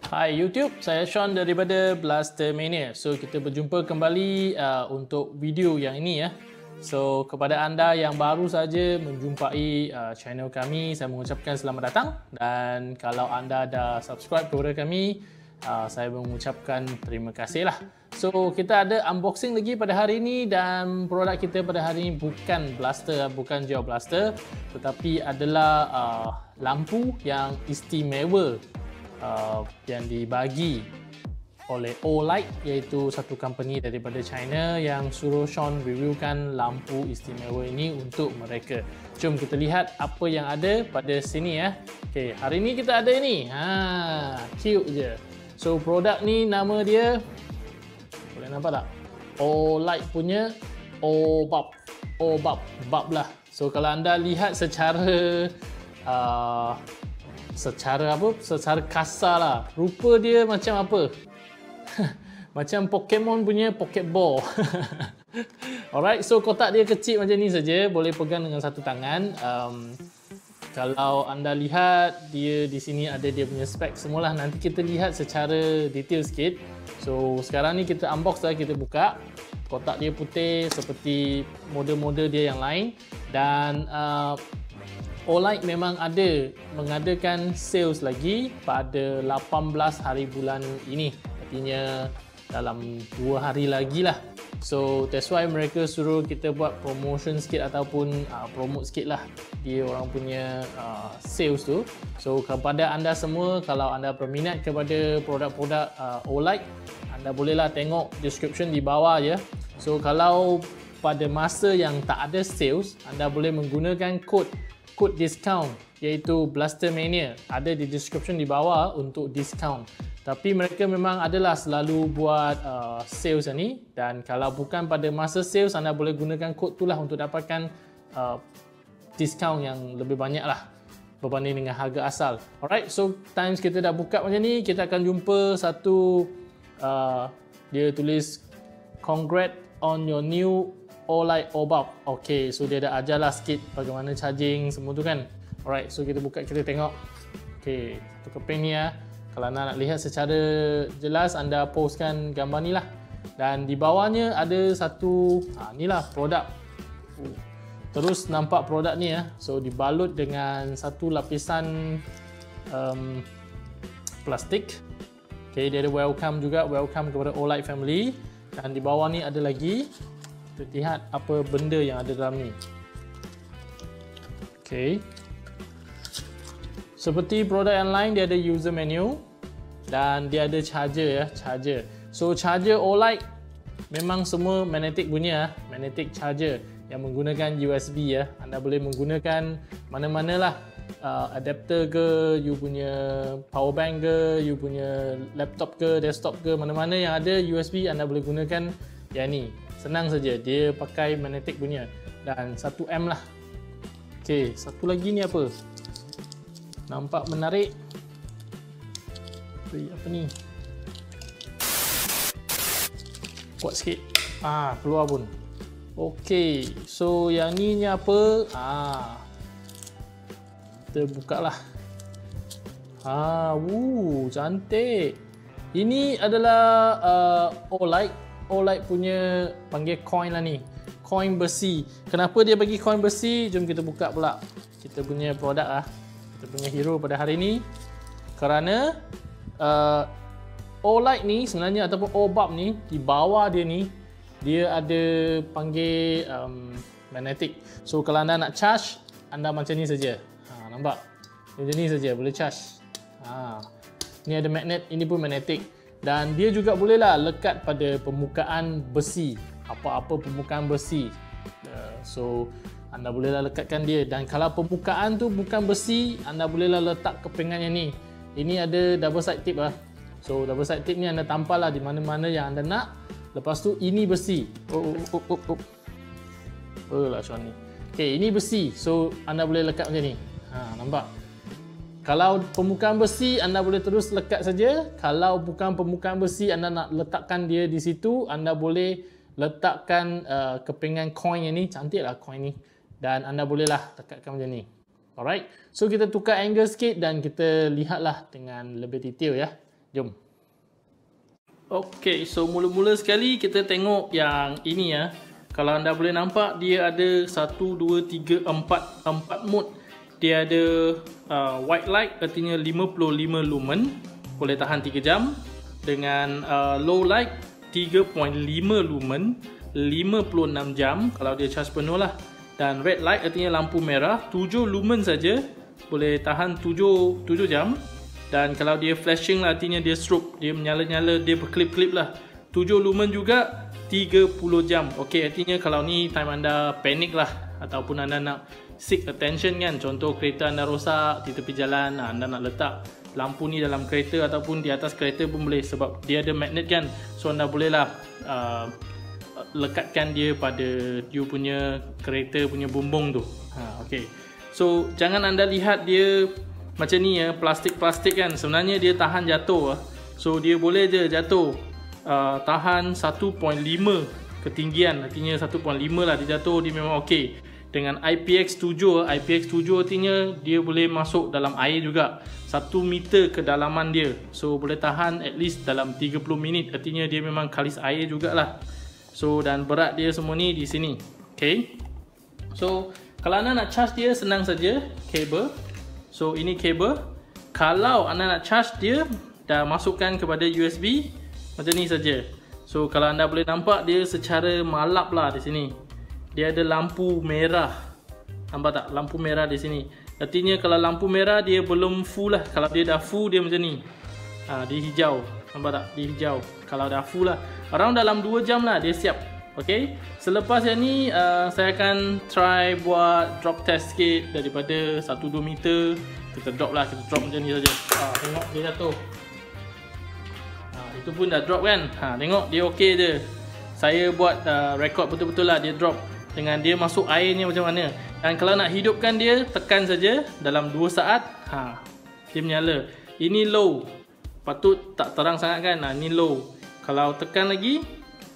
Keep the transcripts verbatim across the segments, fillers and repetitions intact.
Hai YouTube, saya Sean daripada Blaster Mania. So kita berjumpa kembali uh, untuk video yang ini ya. So kepada anda yang baru saja menjumpai uh, channel kami, saya mengucapkan selamat datang. Dan kalau anda dah subscribe kepada kami, uh, saya mengucapkan terima kasih lah. So kita ada unboxing lagi pada hari ini dan produk kita pada hari ini bukan blaster, bukan gel blaster, tetapi adalah uh, lampu yang istimewa. Uh, yang dibagi oleh Olight, iaitu satu company daripada China yang suruh Sean reviewkan lampu istimewa ini untuk mereka. Jom kita lihat apa yang ada pada sini ya. Okay, hari ini kita ada ini. Ha, cute je. So produk ni nama dia, boleh nampak tak? Olight punya Obab. Obab, bab lah. So kalau anda lihat secara uh, secara apa? Secara kasar lah. Rupa dia macam apa? Macam Pokemon punya Pokeball. Alright, so kotak dia kecil macam ni saja. Boleh pegang dengan satu tangan. Um, kalau anda lihat, dia di sini ada dia punya spek semualah. Nanti kita lihat secara detail sikit. So sekarang ni kita unbox lah, kita buka. Kotak dia putih seperti model-model dia yang lain. Dan uh, Olight memang ada mengadakan sales lagi pada lapan belas hari bulan ini. Artinya dalam dua hari lagi lah. So that's why mereka suruh kita buat promotion sikit ataupun uh, promote sikit lah dia orang punya uh, sales tu. So kepada anda semua, kalau anda berminat kepada produk-produk uh, Olight, anda bolehlah tengok description di bawah ya. So kalau pada masa yang tak ada sales, anda boleh menggunakan kod kod diskaun iaitu Blaster Mania, ada di description di bawah untuk diskaun. Tapi mereka memang adalah selalu buat uh, sales ni, dan kalau bukan pada masa sales, anda boleh gunakan kod tu lah untuk dapatkan uh, diskaun yang lebih banyak lah berbanding dengan harga asal. Alright, so times kita dah buka macam ni, kita akan jumpa satu uh, dia tulis congrats on your new Olight Obab. Okay, so dia dah ajar lah sikit bagaimana charging semua tu kan. Alright, so kita buka, kita tengok. Okay, satu keping ni ya. Kalau anda nak lihat secara jelas, anda postkan gambar ni lah. Dan di bawahnya ada satu, ha, ni lah produk. Terus nampak produk ni ya. So dibalut dengan satu lapisan um, plastik. Okay, dia ada welcome juga, welcome kepada Olight family. Dan di bawah ni ada lagi. Kita lihat apa benda yang ada dalam ni. Okay. Seperti produk yang lain, dia ada user menu dan dia ada charger ya, charger. So charger Olight memang semua magnetic punya, magnetic charger yang menggunakan U S B ya. Anda boleh menggunakan mana-manalah, uh, adapter ke, you punya power bank ke, you punya laptop ke, desktop ke, mana-mana yang ada U S B anda boleh gunakan yang ni. Senang saja, dia pakai magnetic punya dan satu amp lah. Okey, satu lagi ni apa? Nampak menarik. Ui, apa ni? Kuat sikit. Ah, keluar pun. Okey, so yang ni ni apa? Ah. Kita buka lah. Ah, wuh, cantik. Ini adalah uh, Olight. Olight punya panggil coin lah ni, coin besi. Kenapa dia bagi coin besi? Jom kita buka pula kita punya produk lah, kita punya hero pada hari ni. Kerana uh, Olight ni sebenarnya, ataupun Obab ni, di bawah dia ni dia ada panggil um, magnetic. So kalau anda nak charge, anda macam ni saja. Ha, nampak? Macam ni saja boleh charge. Ha, ni ada magnet, ini pun magnetic. Dan dia juga bolehlah lekat pada permukaan besi, apa-apa permukaan besi. Uh, so anda bolehlah lekatkan dia. Dan kalau permukaan tu bukan besi, anda bolehlah letak kepingan yang ni. Ini ada double side tip lah. So double side tip ni anda tampal lah di mana-mana yang anda nak. Lepas tu ini besi. Oh, oh, oh, oh, oh. Oh lah Sean ni. Okay, ini besi. So anda boleh lekat macam ni. Ha, nampak? Kalau permukaan besi, anda boleh terus lekat saja. Kalau bukan permukaan besi, anda nak letakkan dia di situ, anda boleh letakkan uh, kepingan coin yang ni. Cantik lah coin ni. Dan anda bolehlah lekatkan macam ni. Alright. So kita tukar angle sikit dan kita lihatlah dengan lebih detail ya. Jom. Okay, so mula-mula sekali kita tengok yang ini ya. Kalau anda boleh nampak, dia ada satu, dua, tiga, empat, empat mode. Dia ada uh, white light, artinya lima puluh lima lumen, boleh tahan tiga jam. Dengan uh, low light, tiga perpuluhan lima lumen, lima puluh enam jam kalau dia charge penuh lah. Dan red light artinya lampu merah, tujuh lumen saja, boleh tahan tujuh, tujuh jam. Dan kalau dia flashing lah, artinya dia strobe, dia menyala-nyala, dia berkelip-kelip lah, tujuh lumen juga, tiga puluh jam. Okey, artinya kalau ni time anda panik lah, ataupun anda nak seek attention kan, contoh kereta anda rosak di tepi jalan, anda nak letak lampu ni dalam kereta ataupun di atas kereta pun boleh, sebab dia ada magnet kan. So anda boleh lah uh, lekatkan dia pada you punya kereta punya bumbung tu. ha, Okey, so jangan anda lihat dia macam ni ya, plastik-plastik kan, sebenarnya dia tahan jatuh. So dia boleh je jatuh, Uh, tahan satu perpuluhan lima ketinggian, artinya satu perpuluhan lima lah dia jatuh, dia memang okey. Dengan I P X tujuh, I P X tujuh artinya dia boleh masuk dalam air juga, satu meter kedalaman dia. So boleh tahan at least dalam tiga puluh minit, artinya dia memang kalis air jugalah. So dan berat dia semua ni di sini. Okay, so kalau anda nak charge dia senang saja, kabel. So ini kabel. Kalau anda nak charge dia, dah masukkan kepada U S B macam ni saja. So kalau anda boleh nampak dia secara malap lah di sini. Dia ada lampu merah. Nampak tak? Lampu merah di sini. Artinya kalau lampu merah dia belum full lah. Kalau dia dah full dia macam ni. Ha, dia hijau. Nampak tak? Dia hijau. Kalau dah full lah, around dalam dua jam lah dia siap. Okay. Selepas yang ni uh, saya akan try buat drop test sikit daripada satu dua meter. Kita drop lah. Kita drop macam ni saja. Ha, tengok dia jatuh. Itu pun dah drop kan. Ha, tengok dia okey je. Saya buat uh, record betul-betul lah dia drop. Dengan dia masuk airnya macam mana. Dan kalau nak hidupkan dia, tekan saja dalam dua saat. Ha, dia menyala. Ini low. Patut tak terang sangat kan. Ha, ini low. Kalau tekan lagi.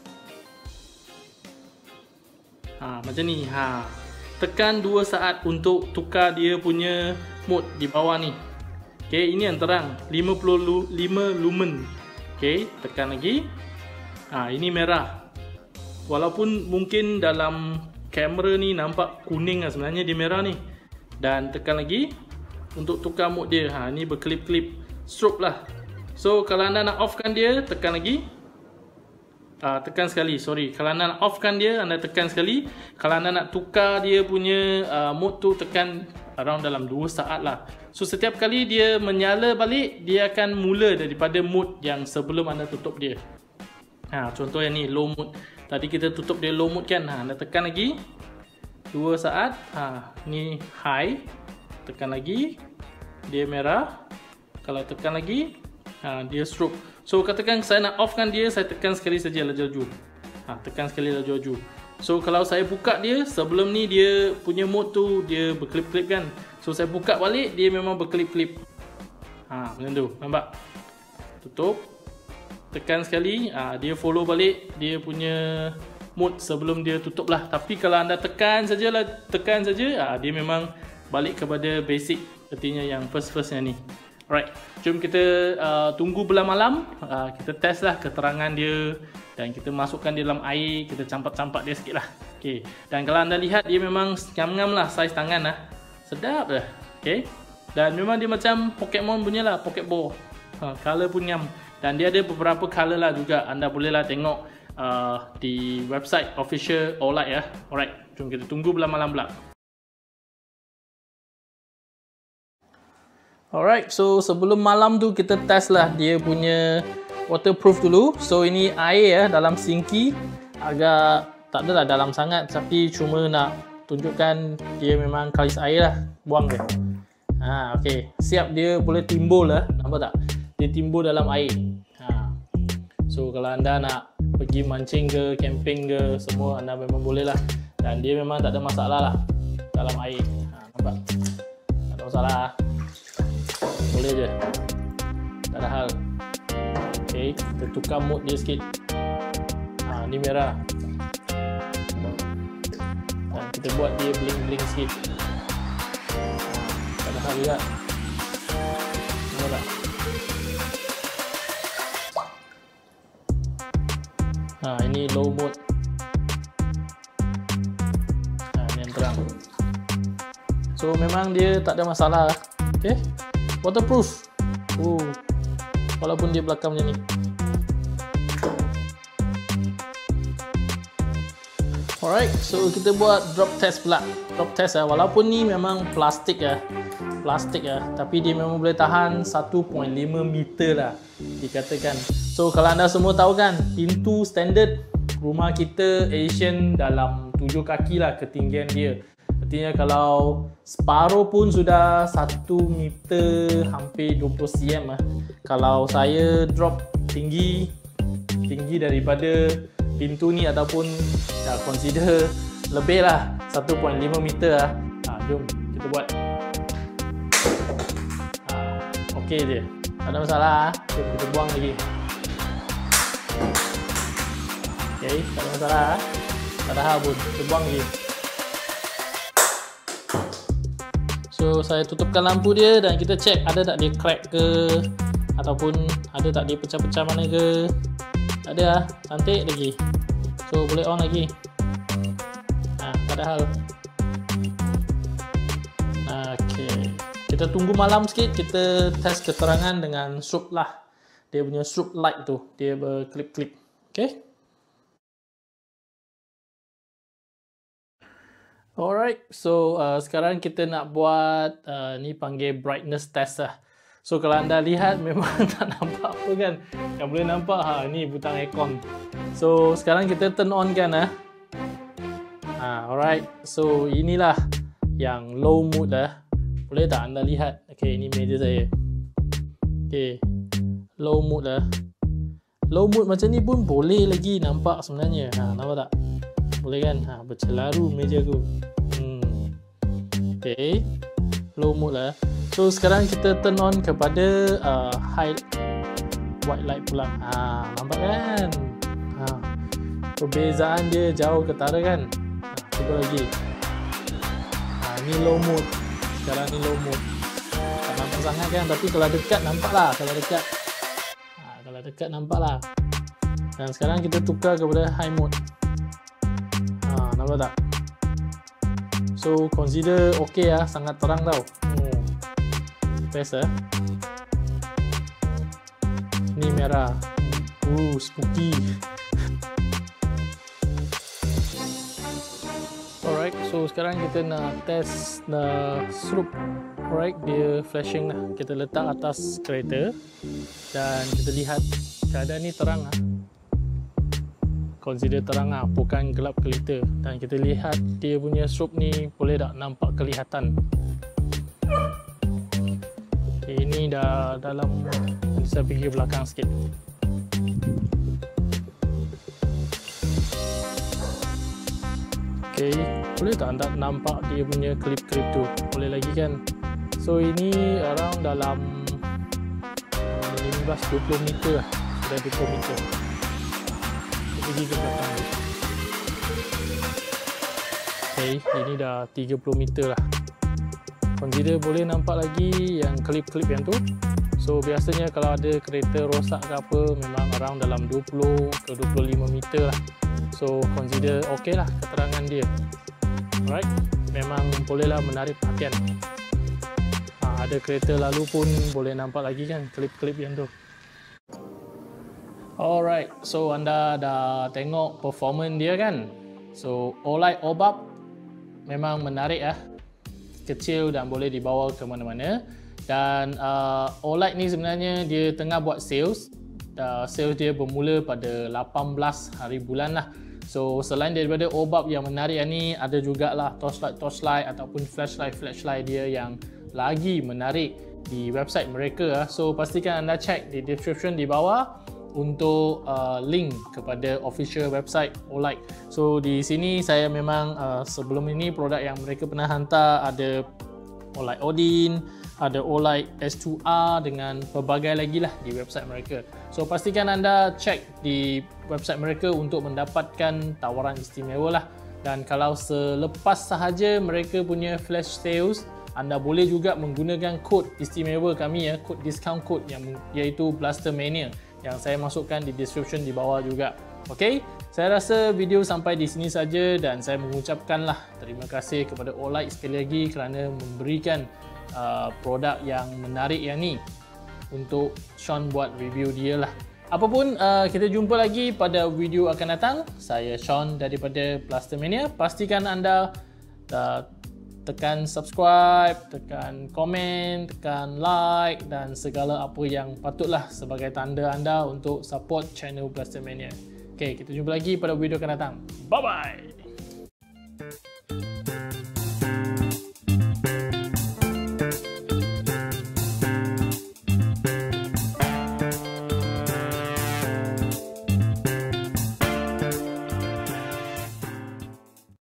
Ha, macam ni. Ha, tekan dua saat untuk tukar dia punya mode di bawah ni. Okay, ini yang terang. lima puluh lima lumen. Okay, tekan lagi. Ha, ini merah. Walaupun mungkin dalam kamera ni nampak kuning lah, sebenarnya dia merah ni. Dan tekan lagi untuk tukar mode dia. Ha, ni berkelip-kelip, strobe lah. So kalau anda nak offkan dia, tekan lagi. Ha, tekan sekali, sorry. Kalau anda nak offkan dia, anda tekan sekali. Kalau anda nak tukar dia punya uh, mode tu, tekan around dalam dua saat lah. So setiap kali dia menyala balik, dia akan mula daripada mode yang sebelum anda tutup dia. Ha, contoh yang ni low mode. Tadi kita tutup dia low mode kan. Ha, anda tekan lagi dua saat. Ha, ni high. Tekan lagi, dia merah. Kalau tekan lagi, ha, dia strobe. So katakan saya nak offkan dia, saya tekan sekali saja laju-laju. Ha, tekan sekali laju-laju. So kalau saya buka dia, sebelum ni dia punya mode tu dia berkelip-kelip kan. So saya buka balik, dia memang berkelip-kelip. Ha, macam tu, nampak? Tutup. Tekan sekali, ha, dia follow balik dia punya mode sebelum dia tutup lah. Tapi kalau anda tekan sajalah, tekan saja, ha, dia memang balik kepada basic, artinya yang first-firstnya ni. Alright, jom kita uh, tunggu belah malam. uh, Kita test lah keterangan dia. Dan kita masukkan dia dalam air. Kita campak-campak dia sikit lah. Okay. Dan kalau anda lihat, dia memang ngam-ngam lah, saiz tangan lah. Sedap lah. Okay. Dan memang dia macam Pokemon punya lah, Pokeball. ha, Color pun ngam. Dan dia ada beberapa color lah juga. Anda boleh lah tengok uh, di website official Olight ya. Alright, jom kita tunggu belah malam pula. Alright, so sebelum malam tu kita test lah dia punya waterproof dulu. So ini air ya, dalam sinki. Agak tak adalah dalam sangat, tapi cuma nak tunjukkan dia memang kalis air lah. Buang dia. Ha, okay. Siap dia boleh timbul lah. Nampak tak? Dia timbul dalam air. Ha. So kalau anda nak pergi mancing ke, camping ke, semua anda memang boleh lah. Dan dia memang tak ada masalah lah dalam air. Ha, nampak? Tak ada masalah. Boleh je, tak ada hal. Okay, kita tukar mode dia sikit. Ha, ni merah. Dan kita buat dia bling-bling sikit. Ha, tak ada hal juga. Nampak tak? Ha, ini low mode. Ha, ini yang terang. So memang dia tak ada masalah. Okay, waterproof. Oh, walaupun dia belakang macam ni. Alright, so kita buat drop test pula. Drop test lah. Walaupun ni memang plastik ya, plastik ya, tapi dia memang boleh tahan satu perpuluhan lima meter lah dikatakan. So kalau anda semua tahu kan, pintu standard rumah kita Asian dalam tujuh kaki lah ketinggian dia. Artinya kalau separuh pun sudah satu meter, hampir dua puluh sentimeter lah. Kalau saya drop tinggi tinggi daripada pintu ni ataupun ya, consider lebih lah satu perpuluhan lima meter lah. Ha, jom kita buat. Ha, okey je, tak ada masalah. Jom kita buang lagi. Okey, tak ada masalah. Tak ada hal pun, kita buang lagi. So saya tutupkan lampu dia dan kita check ada tak dia crack ke, ataupun ada tak dia pecah-pecah mana ke. Tak ada lah, cantik lagi. So boleh on lagi. Nah, tak ada hal. Okay, kita tunggu malam sikit, kita test keterangan dengan strobe lah. Dia punya strobe light tu, dia berklip-klip. Okay. Alright, so uh, sekarang kita nak buat uh, ni panggil brightness test lah. So kalau anda lihat memang tak nampak apa kan. Yang boleh nampak ha ni butang aircon. So sekarang kita turn on kan ah. Ha, alright. So inilah yang low mode dah. Boleh tak anda lihat? Okey, ini meja saya. Okey. Low mode dah. Low mode macam ni pun boleh lagi nampak sebenarnya. Ha, nampak tak? Boleh kan? Ha, bercelaru meja aku. Hmm. Okey. Low mode lah. So sekarang kita turn on kepada uh, high white light pula. Ha, nampak kan? Ha. Perbezaan dia jauh ketara kan? Ha, cuba lagi. Ha, ni low mode. Sekarang ni low mode. Tak nampak sangat kan? Tapi kalau dekat nampak lah. Kalau dekat. Ha, kalau dekat nampak lah. Dan sekarang kita tukar kepada high mode. Ha, nampak tak? So consider okay lah. Sangat terang tau. Hmm. Best lah. Ni merah. Uh, spooky. Alright, so sekarang kita nak test the strobe. Alright, dia flashing lah. Kita letak atas kereta dan kita lihat keadaan ni terang lah. Consider terang lah, bukan gelap gelita. Dan kita lihat dia punya strobe ni boleh tak nampak kelihatan. Ini dah dalam, saya pergi belakang sikit. Okay, boleh tak anda nampak dia punya klip-klip tu? Boleh lagi kan? So ini around dalam lima belas dua puluh meter lah. Sudah dua puluh meter. Kita pergi ke belakang. Okay, ini dah tiga puluh meter lah. Consider boleh nampak lagi yang klip-klip yang tu. So biasanya kalau ada kereta rosak ke apa, memang around dalam dua puluh ke dua puluh lima meter lah. So consider okey lah keterangan dia. Alright, memang bolehlah menarik perhatian. Ha, ada kereta lalu pun boleh nampak lagi kan klip-klip yang tu. Alright, so anda dah tengok performance dia kan. So Olight Obab memang menarik lah. Kecil dan boleh dibawa ke mana-mana. Dan uh, Olight ni sebenarnya dia tengah buat sales. Uh, sales dia bermula pada lapan belas hari bulan lah. So selain daripada Obab yang menarik ni, ada jugalah torchlight torchlight ataupun flashlight flashlight dia yang lagi menarik di website mereka lah. So pastikan anda check di description di bawah untuk uh, link kepada official website Olight. So di sini saya memang uh, sebelum ini produk yang mereka pernah hantar ada Olight Odin, ada Olight S two R dengan pelbagai lagi lah di website mereka. So pastikan anda check di website mereka untuk mendapatkan tawaran istimewa lah. Dan kalau selepas sahaja mereka punya flash sales, anda boleh juga menggunakan kod istimewa kami ya, kod discount code yang iaitu Blaster Mania yang saya masukkan di description di bawah juga. Okey, saya rasa video sampai di sini saja dan saya mengucapkanlah terima kasih kepada Olight sekali lagi kerana memberikan uh, produk yang menarik yang ni untuk Sean buat review dia lah. Apapun, uh, kita jumpa lagi pada video akan datang. Saya Sean daripada Plastermania. Pastikan anda uh, tekan subscribe, tekan komen, tekan like dan segala apa yang patutlah sebagai tanda anda untuk support channel Plastermania. Okay, kita jumpa lagi pada video akan datang. Bye-bye!